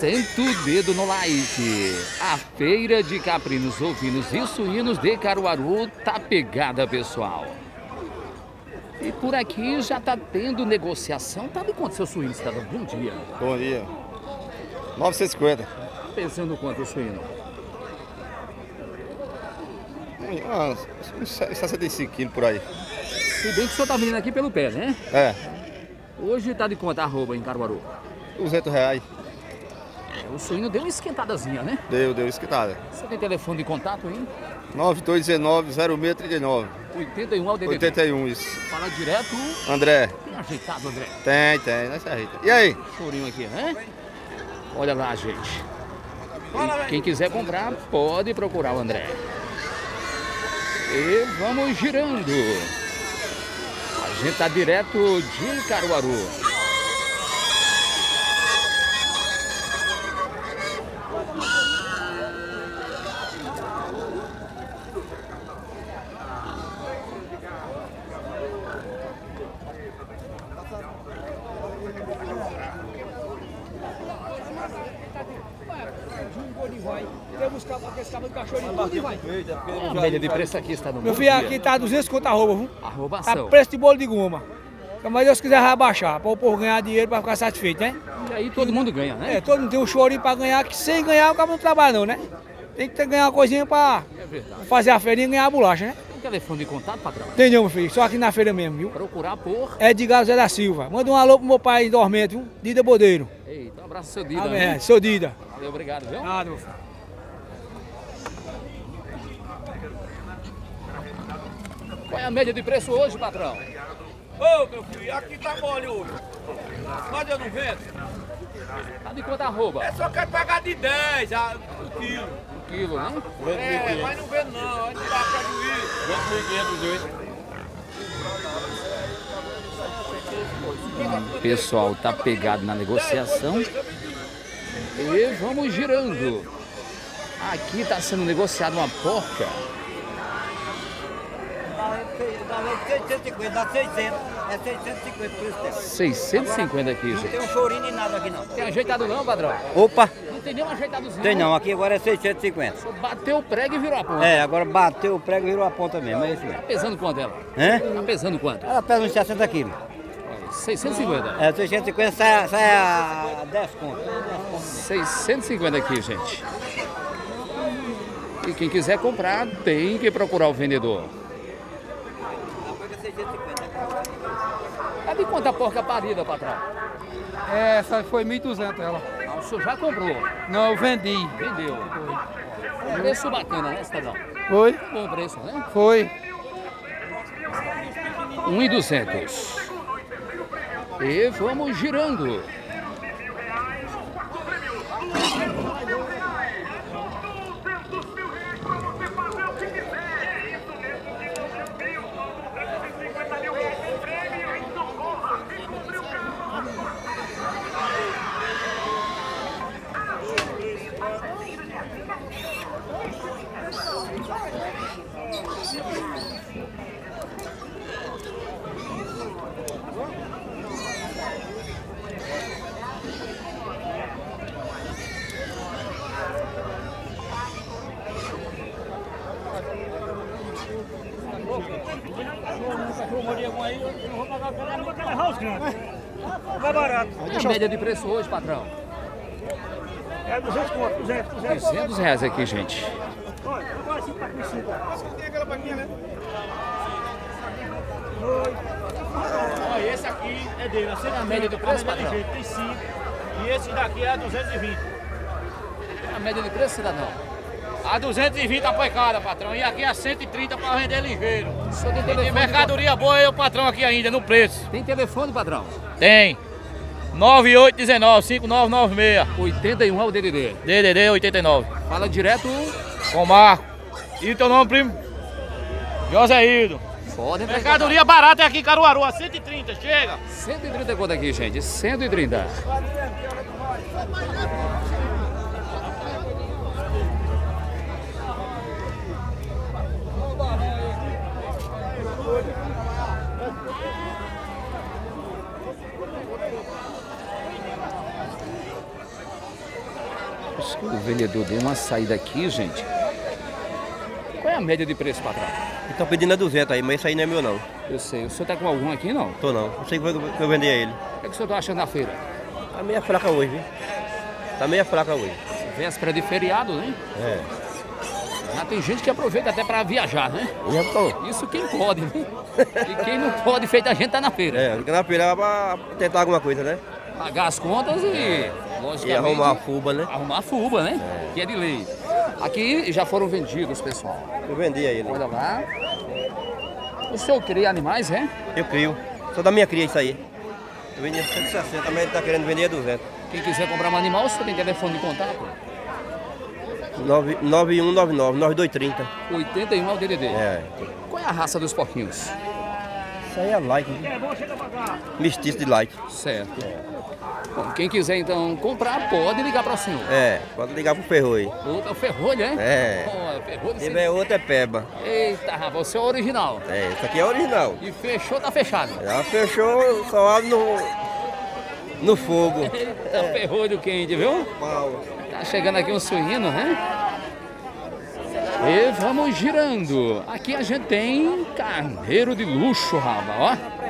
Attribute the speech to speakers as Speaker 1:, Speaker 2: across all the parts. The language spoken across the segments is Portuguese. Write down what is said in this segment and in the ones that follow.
Speaker 1: senta o dedo no like. A feira de caprinos, ovinos e suínos de Caruaru tá pegada, pessoal. E por aqui já tá tendo negociação. Tá de quanto seu suíno, cidadão? Bom dia.
Speaker 2: Bom dia. 950.
Speaker 1: Pensando quanto o suíno?
Speaker 2: Uns 65 quilos por aí.
Speaker 1: Se bem que o senhor tá vendendo aqui pelo pé, né?
Speaker 2: É.
Speaker 1: Hoje tá de quanto a arroba em Caruaru?
Speaker 2: R$200.
Speaker 1: O suíno deu uma esquentadazinha, né?
Speaker 2: Deu esquitada.
Speaker 1: Você tem telefone de contato aí?
Speaker 2: 9219-0639.
Speaker 1: 81 ao DDD.
Speaker 2: 81, isso.
Speaker 1: Fala direto.
Speaker 2: André.
Speaker 1: Tem ajeitado, André?
Speaker 2: Tem, nós se ajeita. E aí?
Speaker 1: Chorinho aqui, né? Olha lá, gente. E quem quiser comprar, pode procurar o André. E vamos girando. A gente tá direto de Caruaru. A média de preço aqui está no
Speaker 3: meu filho, aqui tá 200 conto arroba, viu?
Speaker 1: Arrobação.
Speaker 3: Tá preço de bolo de goma. Mas Deus quiser vai baixar, para o povo ganhar dinheiro, para ficar satisfeito, né?
Speaker 1: E aí todo mundo ganha, né?
Speaker 3: É, todo mundo tem um chorinho para ganhar, que sem ganhar o cara não trabalha não, né? Tem que ganhar uma coisinha para fazer a feirinha e ganhar a bolacha, né?
Speaker 1: Tem telefone de contato, patrão?
Speaker 3: Tem não, meu filho, só aqui na feira mesmo, viu?
Speaker 1: Procurar por...
Speaker 3: Edgar Zé da Silva. Manda um alô pro meu pai em Dormento, viu? Dida Bodeiro.
Speaker 1: Eita, um abraço, seu Dida.
Speaker 3: É, seu Dida.
Speaker 1: Valeu, obrigado, viu?
Speaker 3: Nada, meu filho.
Speaker 1: Qual é a média de preço hoje, patrão?
Speaker 4: Ô, meu filho, aqui tá mole hoje. Mas eu não vendo.
Speaker 1: Tá de quanto arroba?
Speaker 4: É só quer pagar de 10 o quilo.
Speaker 1: Um quilo, né?
Speaker 4: É, mas não vendo não, aí não dá prejuízo. 2.500,
Speaker 1: O pessoal tá pegado na negociação. E vamos girando. Aqui tá sendo negociada uma porca.
Speaker 5: Dá 600, é 650 por isso tempo.
Speaker 1: 650 aqui,
Speaker 5: Não
Speaker 1: gente.
Speaker 5: tem um chorinho nem nada aqui não.
Speaker 1: Tem ajeitado não, padrão?
Speaker 5: Opa,
Speaker 1: Não tem nenhum ajeitadozinho.
Speaker 5: tem não, aqui agora é 650.
Speaker 1: Só bateu o prego e virou a ponta.
Speaker 5: É, agora bateu o prego e virou a ponta mesmo, é isso mesmo.
Speaker 1: Tá pesando quanto ela?
Speaker 5: Hã?
Speaker 1: Tá pesando quanto?
Speaker 5: Ela pesa uns 60 quilos.
Speaker 1: 650.
Speaker 5: É, 650 sai a 10 contos.
Speaker 1: 650 aqui, gente. E quem quiser comprar, tem que procurar o vendedor. Tá de quanto a porca parida, patrão?
Speaker 3: Essa foi 1.200 ela.
Speaker 1: Ah, o senhor já comprou?
Speaker 3: Não, eu vendi.
Speaker 1: Vendeu. Preço bacana, né, cidadão?
Speaker 3: Foi?
Speaker 1: Bom preço, né?
Speaker 3: Foi.
Speaker 1: 1.200. E vamos girando.
Speaker 4: Vai barato.
Speaker 1: Olha a média de preço hoje, patrão.
Speaker 4: É 200 conto, 200.
Speaker 1: 300 reais aqui, gente.
Speaker 4: Olha, agora assim tá com 5. Tem aquela paquinha, né? Olha, esse aqui é dele.
Speaker 1: A média do preço, patrão?
Speaker 4: Tem 5. E esse daqui é 220.
Speaker 1: A média de preço, cidadão?
Speaker 4: A 220 a pancada, patrão. E aqui é 130 para vender ligeiro.
Speaker 1: O senhor tem
Speaker 4: Tem
Speaker 1: telefone?
Speaker 4: mercadoria boa aí, o patrão aqui ainda, no preço.
Speaker 1: Tem telefone, patrão?
Speaker 4: Tem. 9819-5996.
Speaker 1: 81 é o DDD.
Speaker 4: DDD 89.
Speaker 1: Fala direto.
Speaker 4: Com o Marco. E teu nome, primo? José Hildo.
Speaker 1: Pode entrar.
Speaker 4: Mercadoria barata é aqui em Caruaru, a 130, chega.
Speaker 1: 130 conto aqui, gente. 130. Acho que o vendedor deu uma saída aqui, gente. Qual é a média de preço, patrão?
Speaker 6: Estão pedindo a 200 aí, mas esse aí não é meu não.
Speaker 1: Eu sei. O senhor tá com algum aqui, não?
Speaker 6: Tô não. Não sei que eu vendi a ele.
Speaker 1: O que o senhor tá achando na feira?
Speaker 6: Tá meia fraca hoje, viu? Tá meia fraca hoje.
Speaker 1: Véspera de feriado, né?
Speaker 6: É.
Speaker 1: Já tem gente que aproveita até pra viajar, né?
Speaker 6: Já tô.
Speaker 1: Isso quem pode, né? E quem não pode, feito a gente tá na feira.
Speaker 6: É, fica na feira pra tentar alguma coisa, né?
Speaker 1: Pagar as contas e, logicamente...
Speaker 6: E arrumar a fuba, né?
Speaker 1: Arrumar a fuba, né? Que é de lei. Aqui já foram vendidos, pessoal.
Speaker 6: Eu vendi a ele.
Speaker 1: Olha lá. O senhor cria animais, é?
Speaker 6: Eu crio. Só da minha cria isso aí. Eu vendi a 160, mas ele tá querendo vender a 200.
Speaker 1: Quem quiser comprar um animal, o senhor tem telefone de contato?
Speaker 6: 9199-9230.
Speaker 1: 81 é o DDD.
Speaker 6: É.
Speaker 1: Qual é a raça dos porquinhos?
Speaker 6: Isso aí é like, viu? Mestiço de like.
Speaker 1: Certo. Bom, quem quiser então comprar, pode ligar para o senhor.
Speaker 6: É, pode ligar pro Ferrolho.
Speaker 1: Outra ferrolho, é?
Speaker 6: É.
Speaker 1: Oh, ferrolho,
Speaker 6: Se tiver outra é peba.
Speaker 1: Eita, rapaz, o seu é original.
Speaker 6: É, isso aqui é original.
Speaker 1: E fechou, tá fechado.
Speaker 6: Já fechou, só abre no fogo.
Speaker 1: Eita, ferrolho quente, viu?
Speaker 6: Pau.
Speaker 1: Tá chegando aqui um suíno, né? E vamos girando. Aqui a gente tem carneiro de luxo, rapaz, ó.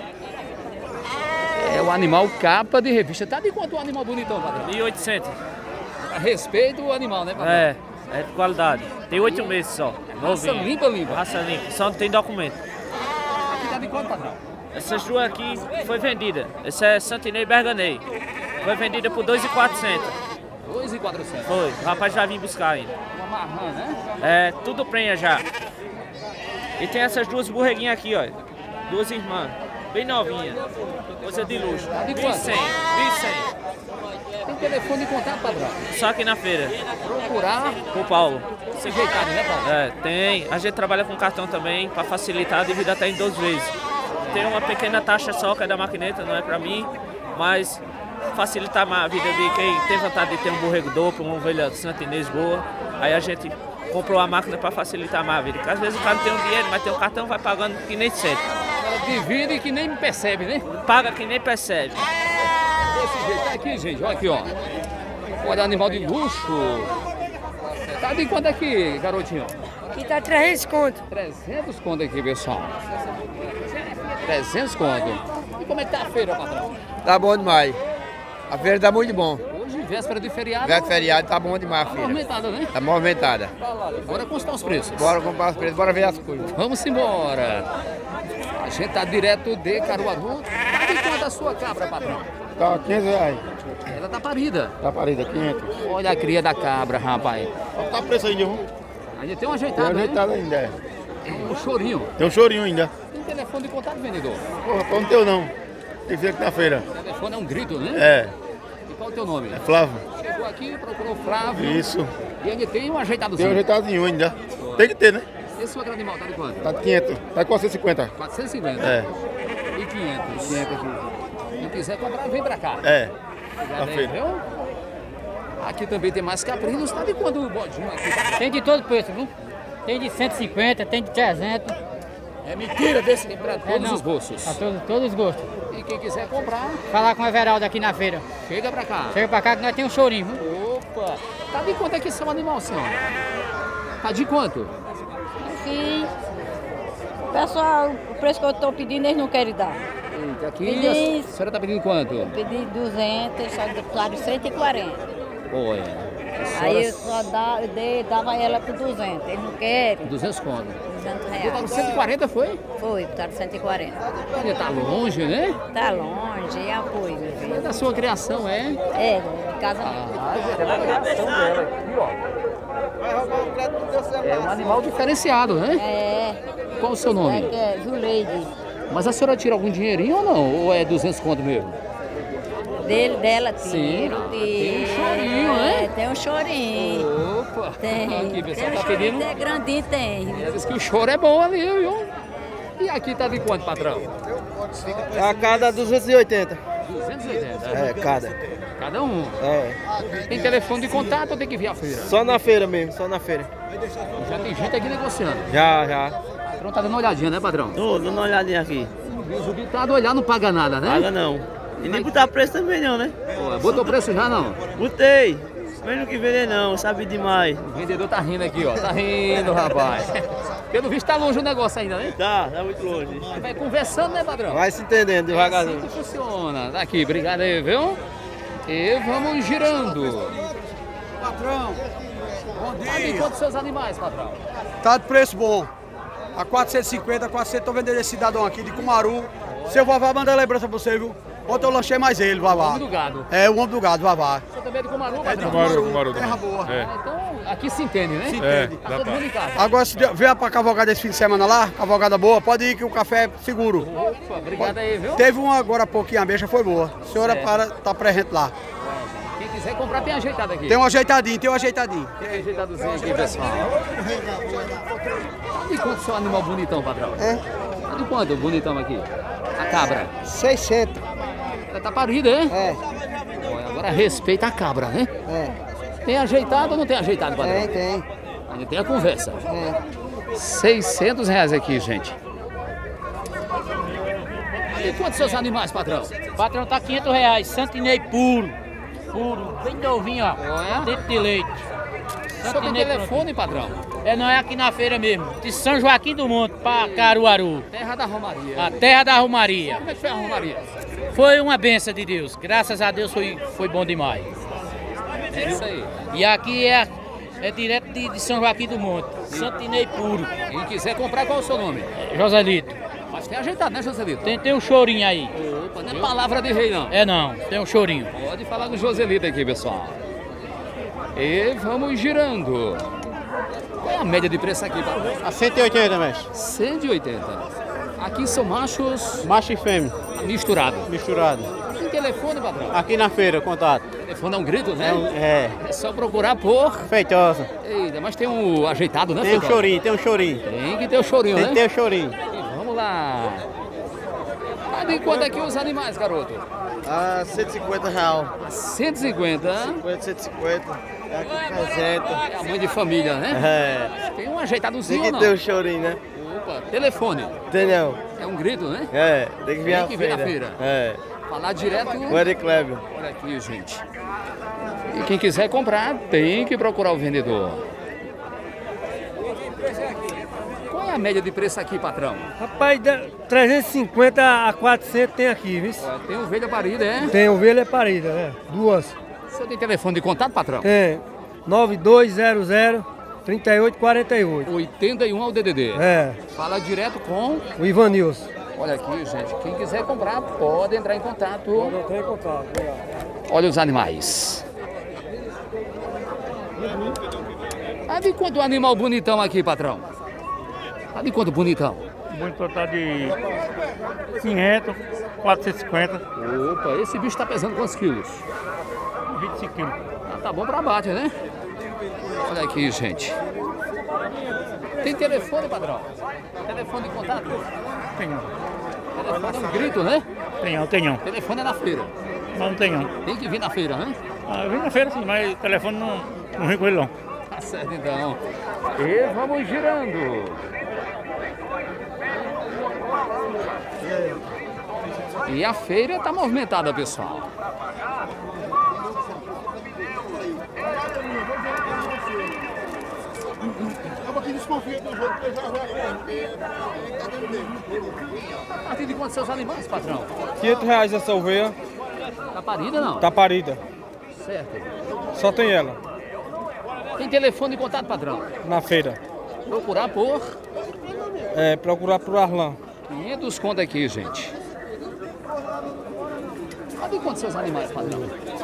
Speaker 1: É o animal capa de revista. Tá de quanto o animal bonitão, patrão?
Speaker 7: 1.800.
Speaker 1: Respeito o animal, né, patrão?
Speaker 7: É de qualidade. Tem 8 meses só.
Speaker 1: Raça
Speaker 7: Novinho.
Speaker 1: limpa, limpa.
Speaker 7: Raça limpa. Só não tem documento.
Speaker 1: Aqui tá de quanto, patrão?
Speaker 7: Essas duas aqui foi vendida. Essa é Santinei Berganei. Foi vendida por 2.400.
Speaker 1: 2.400.
Speaker 7: Foi. O rapaz vai vir buscar ainda.
Speaker 1: Uma marrã, né?
Speaker 7: É, tudo prenha já. E tem essas duas borreguinhas aqui, ó. Duas irmãs. Bem novinha. Coisa de luxo.
Speaker 1: De quanto?
Speaker 7: 1.100. 1.100.
Speaker 1: Tem telefone de contato, patrão?
Speaker 7: Só aqui na feira.
Speaker 1: Procurar
Speaker 7: O Paulo.
Speaker 1: ser ajeitado, né, Paulo?
Speaker 7: É, tem. A gente trabalha com cartão também para facilitar a dívida até em 2 vezes. Tem uma pequena taxa só que é da maquineta, não é para mim, mas facilitar a vida de quem tem vontade de ter um borrego duplo, uma ovelha santinês boa. Aí a gente comprou a máquina para facilitar mais a vida. Porque às vezes o cara não tem um dinheiro, mas tem um cartão, vai pagando que nem sente.
Speaker 1: Divide que nem percebe, né?
Speaker 7: Paga que nem percebe.
Speaker 1: Desse jeito. Tá aqui, gente. Olha aqui, ó. Olha, animal de luxo. Tá de quanto aqui, garotinho?
Speaker 8: Aqui tá 300 conto.
Speaker 1: 300 conto aqui, pessoal. 300 conto. E como é que tá a feira, patrão?
Speaker 2: Tá bom demais. A feira tá muito bom.
Speaker 1: Hoje, véspera de feriado.
Speaker 2: Véspera de feriado tá bom demais a feira.
Speaker 1: Movimentada, né?
Speaker 2: Tá movimentada.
Speaker 1: Bora constar os preços.
Speaker 2: Bora comprar os preços, bora ver as coisas.
Speaker 1: Vamos embora. A gente tá direto de Caruaru. Tá de quanto a sua cabra, patrão?
Speaker 2: Tá 500 reais.
Speaker 1: Ela tá parida.
Speaker 2: Tá parida, 500.
Speaker 1: Olha a cria da cabra, rapaz.
Speaker 2: Tá preço ainda, viu?
Speaker 1: Ainda tem um
Speaker 2: Tem
Speaker 1: ajeitado,
Speaker 2: ajeitado ainda.
Speaker 1: né? Um chorinho.
Speaker 2: Tem um chorinho ainda.
Speaker 1: Tem telefone de contato, vendedor?
Speaker 2: Porra, qual não teu não? Tem que ver aqui na feira.
Speaker 1: O telefone é um grito, né?
Speaker 2: É,
Speaker 1: E qual é o teu nome?
Speaker 2: Flávio.
Speaker 1: Chegou aqui, procurou o Flávio.
Speaker 2: Isso.
Speaker 1: E ainda tem um
Speaker 2: Tem
Speaker 1: ajeitadozinho.
Speaker 2: um ajeitadinho ainda. Tem que ter, né?
Speaker 1: Esse outro animal tá de quanto?
Speaker 2: Tá de 500. Tá de 450.
Speaker 1: 450.
Speaker 2: É.
Speaker 1: E 500.
Speaker 2: 500 aqui.
Speaker 1: Quem quiser comprar, vem pra cá.
Speaker 2: É.
Speaker 1: Já
Speaker 2: Na
Speaker 1: vem,
Speaker 2: feira.
Speaker 1: viu? Aqui também tem mais caprinos. Tá de quanto o bodinho aqui?
Speaker 9: Tem de todo preço, viu? Tem de 150, tem de 300.
Speaker 1: É mentira desse tem pra todos
Speaker 9: não.
Speaker 1: os bolsos.
Speaker 9: Pra todos os gostos.
Speaker 1: E quem quiser comprar,
Speaker 9: Falar com o Everaldo aqui na feira.
Speaker 1: chega pra cá.
Speaker 9: Chega pra cá que nós temos um chorinho, viu?
Speaker 1: Opa! Tá de quanto aqui seu animal, senhora? Tá de quanto?
Speaker 8: Aqui, pessoal, o preço que eu tô pedindo, eles não querem dar.
Speaker 1: Eita, aqui
Speaker 8: Pedi-
Speaker 1: a senhora tá pedindo quanto?
Speaker 8: Pedi 200, só claro 140.
Speaker 1: Olha, a
Speaker 8: Aí eu
Speaker 1: senhora...
Speaker 8: só dava ela por 200. Eles não querem.
Speaker 1: 200 conto.
Speaker 8: 200
Speaker 1: Botaram
Speaker 8: reais.
Speaker 1: 140, foi?
Speaker 8: Foi, botaram 140.
Speaker 1: Ainda tá longe, né?
Speaker 8: Tá longe, é apoio, meu
Speaker 1: É
Speaker 8: filho.
Speaker 1: da sua criação, é?
Speaker 8: É, de casamento.
Speaker 1: Ah, é da criação dela aqui, ó. É um animal diferenciado, né?
Speaker 8: É,
Speaker 1: Qual o seu nome?
Speaker 8: que é Zuleide.
Speaker 1: Mas a senhora tira algum dinheirinho ou não? Ou é 200 conto mesmo?
Speaker 8: Dela
Speaker 1: Sim,
Speaker 8: tiro,
Speaker 1: tem um chorinho, né?
Speaker 8: Tem um chorinho.
Speaker 1: Opa!
Speaker 8: Tem.
Speaker 1: Aqui, pessoal,
Speaker 8: Tem um
Speaker 1: tá pedindo.
Speaker 8: chorinho, é grandinho, tem.
Speaker 1: Diz que o choro é bom ali, viu? E aqui tá de quanto, patrão?
Speaker 6: A cada 280.
Speaker 1: 280.
Speaker 6: É, cada.
Speaker 1: Cada um.
Speaker 6: É.
Speaker 1: Tem telefone de contato ou tem que vir à feira?
Speaker 6: Só na feira mesmo, só na feira.
Speaker 1: Já tem gente aqui negociando.
Speaker 6: Já.
Speaker 1: O patrão tá dando uma olhadinha, né, patrão?
Speaker 6: Tô dando uma olhadinha aqui.
Speaker 1: O Zubi tá do olhar, não paga nada, né?
Speaker 6: Paga não. E nem botar preço também não, né?
Speaker 1: Pô, botou preço já não?
Speaker 6: Botei. Mas não que vender não, sabe demais.
Speaker 1: O vendedor tá rindo aqui, ó. Tá rindo, rapaz. Pelo visto tá longe o negócio ainda, né?
Speaker 6: Tá muito longe.
Speaker 1: Vai conversando, né, padrão?
Speaker 6: Vai se entendendo devagarzinho.
Speaker 1: Assim que funciona. Daqui, obrigado aí, viu? E vamos girando.
Speaker 3: Patrão, bom dia.
Speaker 1: Sabe quantos seus animais, patrão?
Speaker 3: Tá de preço bom. A 450, 400, tô vendendo esse cidadão aqui de Cumaru. Seu Vavá manda lembrança pra você, viu? Ontem eu lanchei mais ele, Vavá.
Speaker 1: O homem do gado.
Speaker 3: É, o homem do gado, Vavá.
Speaker 1: Você também é de Cumaru,
Speaker 3: É de
Speaker 1: patrão?
Speaker 3: Cumaru, terra boa.
Speaker 1: Então, aqui se entende, né?
Speaker 3: Se entende.
Speaker 1: Tá todo mundo em casa.
Speaker 3: Agora, se vier pra cavalgada esse fim de semana lá, cavalgada boa, pode ir que o café é seguro.
Speaker 1: Opa, obrigado aí, viu?
Speaker 3: Teve uma agora há pouquinho, a ameixa foi boa. A senhora tá presente lá.
Speaker 1: Quem quiser comprar, tem ajeitado aqui.
Speaker 3: Tem um ajeitadinho, tem um ajeitadinho.
Speaker 1: Tem um ajeitadozinho aqui, pessoal. E quanto seu animal bonitão, patrão?
Speaker 3: É?
Speaker 1: De quanto o bonitão aqui? A cabra.
Speaker 3: 600.
Speaker 1: Ela tá parida, hein?
Speaker 3: É.
Speaker 1: Olha, agora respeita a cabra, né?
Speaker 3: É.
Speaker 1: Tem ajeitado ou não tem ajeitado, patrão?
Speaker 3: Tem.
Speaker 1: Ainda tem a conversa.
Speaker 3: É.
Speaker 1: 600 reais aqui, gente. E quantos seus animais, patrão?
Speaker 9: Patrão tá 500 reais, Santinei puro. Puro, bem novinho, ó.
Speaker 1: Olha.
Speaker 9: Dentro de leite.
Speaker 1: Só tem
Speaker 9: Santinei
Speaker 1: telefone, patrão?
Speaker 9: É, não é aqui na feira mesmo. De São Joaquim do Monte pra Caruaru.
Speaker 1: Terra da Romaria.
Speaker 9: A terra da Romaria.
Speaker 1: Como é que foi a Romaria?
Speaker 9: Foi uma benção de Deus. Graças a Deus foi bom demais.
Speaker 1: É isso aí.
Speaker 9: E aqui é direto de São Joaquim do Monte. Santinei puro.
Speaker 1: Quem quiser comprar, qual é o seu nome?
Speaker 9: Joselito.
Speaker 1: Mas tem ajeitado, né, Joselito?
Speaker 9: Tem um chorinho aí.
Speaker 1: Opa, não é palavra de rei, não.
Speaker 9: É não, tem um chorinho.
Speaker 1: Pode falar com o Joselito aqui, pessoal. E vamos girando. Qual é a média de preço aqui, patrão?
Speaker 6: A 180, mestre.
Speaker 1: 180. Aqui são machos
Speaker 6: Macho e fêmea,
Speaker 1: misturados.
Speaker 6: misturado.
Speaker 1: Tem telefone, patrão?
Speaker 6: Aqui na feira, contato.
Speaker 1: Telefone é um grito, né?
Speaker 6: É.
Speaker 1: É só procurar por...
Speaker 6: Feitosa.
Speaker 1: Eita, mas tem um ajeitado, né,
Speaker 6: Tem um
Speaker 1: Feitosa?
Speaker 6: chorinho, tem um chorinho.
Speaker 1: Tem que ter o chorinho,
Speaker 6: Tem
Speaker 1: né?
Speaker 6: que ter o chorinho.
Speaker 1: E vamos lá. Mas de quanto aqui os animais, garoto?
Speaker 6: Ah, 150 reais.
Speaker 1: 150.
Speaker 6: 150. É aqui 300.
Speaker 1: É a mãe de família, né?
Speaker 6: É.
Speaker 1: Tem um ajeitadozinho
Speaker 6: Tem
Speaker 1: ou
Speaker 6: que
Speaker 1: não?
Speaker 6: ter o chorinho, né?
Speaker 1: Opa, telefone.
Speaker 6: Tem não.
Speaker 1: É um grito, né?
Speaker 6: É, tem que vir
Speaker 1: Tem que vir na feira.
Speaker 6: É.
Speaker 1: Falar direto.
Speaker 6: O Eric Kleber.
Speaker 1: Olha aqui, gente. E quem quiser comprar, tem que procurar o vendedor. Qual é a média de preço aqui, patrão?
Speaker 10: Rapaz, 350 a 400 tem aqui, viu?
Speaker 1: Ó, tem ovelha parida, é?
Speaker 10: Tem ovelha parida, né? Duas.
Speaker 1: O senhor tem telefone de contato, patrão?
Speaker 10: Tem 9200 3848.
Speaker 1: 81 ao DDD.
Speaker 10: É,
Speaker 1: Fala direto com...
Speaker 10: o Ivanilson.
Speaker 1: Olha aqui, gente. Quem quiser comprar, pode entrar em contato.
Speaker 10: Não tem contato.
Speaker 1: Olha os animais. Ah, de quanto animal bonitão aqui, patrão? Ah, de quanto bonitão?
Speaker 11: O bonitão tá de 500, 450.
Speaker 1: Opa, esse bicho tá pesando quantos quilos?
Speaker 11: 25 quilos.
Speaker 1: Ah, tá bom pra abate, né? Olha aqui, gente. Tem telefone, padrão? Telefone de contato?
Speaker 11: Tenho.
Speaker 1: Telefone é um grito, né?
Speaker 11: Tenho.
Speaker 1: Telefone é na feira.
Speaker 11: Mas não tenho.
Speaker 1: Tem que vir na feira, né?
Speaker 11: Ah, eu vim na feira sim, mas o telefone não vem com ele não.
Speaker 1: Tá certo, então. E vamos girando. E a feira tá movimentada, pessoal. A partir de quantos seus animais, patrão?
Speaker 10: 500 reais essa ovelha.
Speaker 1: Tá parida, não?
Speaker 10: Tá parida.
Speaker 1: Certo.
Speaker 10: Só tem ela.
Speaker 1: Tem telefone de contato, patrão?
Speaker 10: Na feira.
Speaker 1: Procurar por...
Speaker 10: É, procurar por Arlan.
Speaker 1: 500 conto aqui, gente. Cadê quantos seus animais, padrão?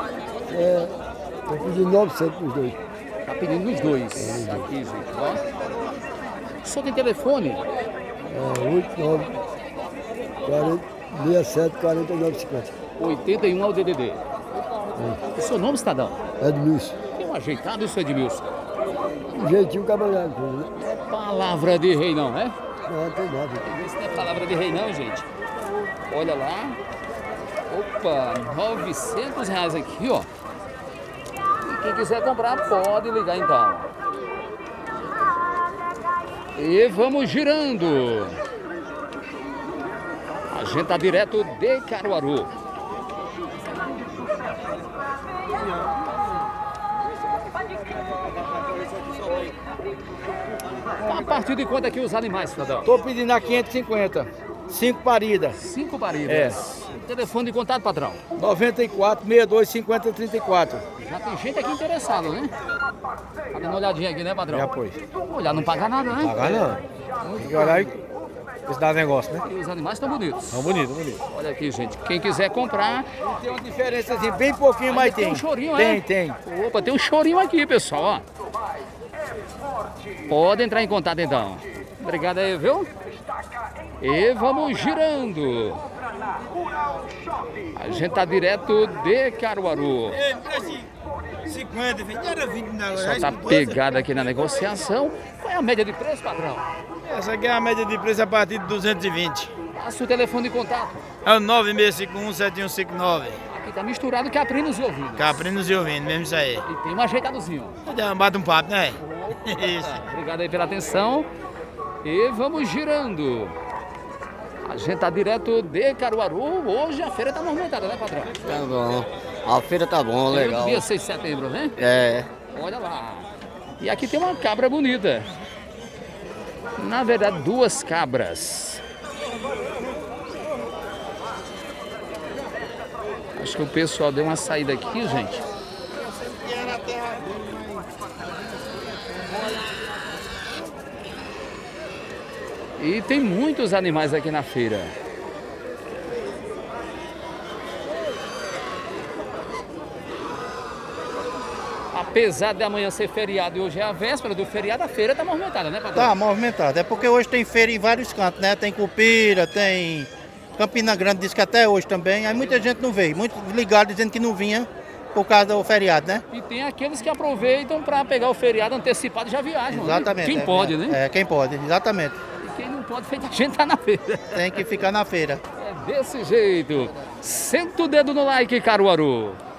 Speaker 10: Tô pedindo 900 pros dois.
Speaker 1: Tá pedindo nos dois. Aqui, gente, ó. O senhor tem telefone?
Speaker 10: 89 40 67 49 50.
Speaker 1: 81 ao DDD. O seu nome, cidadão?
Speaker 10: Edmilson.
Speaker 1: Tem um ajeitado isso, Edmilson?
Speaker 10: Um jeitinho cabanhado, né?
Speaker 1: Palavra de rei não, né?
Speaker 10: Não, tem nada.
Speaker 1: Isso não é palavra de rei não, gente. Olha lá. Opa, 900 reais aqui, ó. E quem quiser comprar, pode ligar então. E vamos girando. A gente tá direto de Caruaru. Tá a partir de quanto aqui os animais, cidadão?
Speaker 3: Tô pedindo a 550. 5 paridas.
Speaker 1: 5 paridas. Telefone de contato, patrão?
Speaker 3: 94 62 50 34.
Speaker 1: Já tem gente aqui interessada, né? Tá dando uma olhadinha aqui, né, patrão?
Speaker 3: Já, pois.
Speaker 1: Olhar não paga nada, né?
Speaker 3: Pagar não. Tem que olhar e ver se dá negócio, né?
Speaker 1: E os animais estão bonitos.
Speaker 3: Estão bonitos, bonitos.
Speaker 1: Olha aqui, gente. Quem quiser comprar...
Speaker 3: Tem uma diferença assim, bem pouquinho, mas tem.
Speaker 1: Tem um chorinho,
Speaker 3: Tem.
Speaker 1: Opa, tem um chorinho aqui, pessoal, ó. Pode entrar em contato, então. Obrigado aí, viu? E vamos girando. A gente tá direto de Caruaru.
Speaker 12: 50, era 20 na
Speaker 1: Só tá pegado aqui na negociação. Qual é a média de preço, patrão?
Speaker 12: Essa aqui é a média de preço a partir de 220.
Speaker 1: Passa o telefone de contato.
Speaker 12: É o 96517159.
Speaker 1: Aqui tá misturado caprinos e ovinos.
Speaker 12: Caprinos e ovinos, mesmo isso aí.
Speaker 1: E tem um ajeitadozinho.
Speaker 12: Bate um papo, né? Isso.
Speaker 1: Obrigado aí pela atenção. E vamos girando. A gente tá direto de Caruaru. Hoje a feira tá movimentada, né, patrão?
Speaker 13: Tá bom. A feira tá bom, legal.
Speaker 1: Dia 6 de setembro, né?
Speaker 13: É.
Speaker 1: Olha lá. E aqui tem uma cabra bonita. Na verdade, 2 cabras. Acho que o pessoal deu uma saída aqui, gente. E tem muitos animais aqui na feira. Apesar de amanhã ser feriado e hoje é a véspera do feriado, a feira tá movimentada, né, patrão?
Speaker 14: Tá movimentada. É porque hoje tem feira em vários cantos, né? Tem Cupira, tem Campina Grande, diz que até hoje também. Aí muita gente não veio. Muitos ligaram dizendo que não vinha por causa do feriado, né?
Speaker 1: E tem aqueles que aproveitam para pegar o feriado antecipado e já viajam.
Speaker 14: Exatamente.
Speaker 1: Né? Quem pode, né?
Speaker 14: É, quem pode, exatamente.
Speaker 1: E quem não pode, feito a gente tá na feira.
Speaker 14: Tem que ficar na feira.
Speaker 1: É desse jeito. Senta o dedo no like, Caruaru.